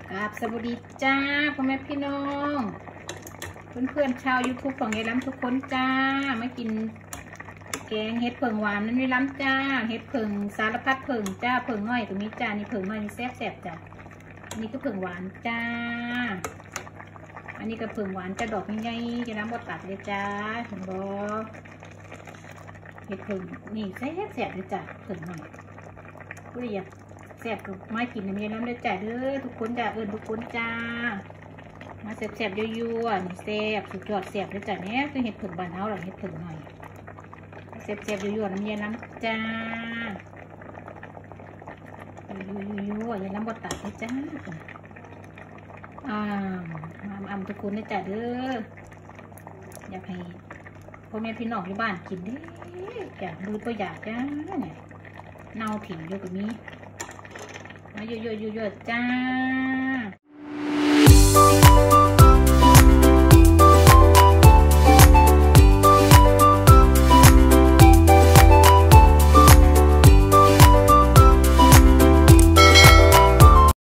ครับสวัสดีจ้าพ่อแม่พี่น้องเพื่อนๆชาว YouTube ของยายล้ำทุกคนจ้ามากินแกงเห็ดเผิงหวานนั่นยายล้ำจ้าเห็ดเผิงสารพัดเผิงจ้าเผิงน้อยตรงนี้จ้านี่เผิงน้อยนี่แซ่บๆจ้าอันนี้ก็เผิงหวานจ้าอันนี้ก็เผิงหวานจะดอกใหญ่ๆยายล้ำบ่ตัดเลยจ้าเห็นบ่เห็ดเผิงนี่แซ่บๆเลยจ้าเผิงน้อยอุ้ยอย่าแซ่บกับไม้กินน้ำเย็นน้ำได้จ่ายเด้อทุกคนจ้าทุกคนจ้ามาแซ่บๆยั่วๆนี่แซ่บสุดยอดแซ่บได้จ่ายเนี้ยคือเห็ดเผิงบานเฮาหรอเห็ดเผิงหน่อยแซ่บๆยั่วๆน้ำเย็นน้ำจ้ายั่วๆเย็นน้ำบดตัดได้จ้ามาทุกคนได้จ่ายเด้ออยากให้พ่อแม่พี่น้องที่บ้านกินเด้อยากดูตัวอย่างจ้าเนี่ยเน่าถิ่นอยู่กับนี้มาเยอะๆจ้า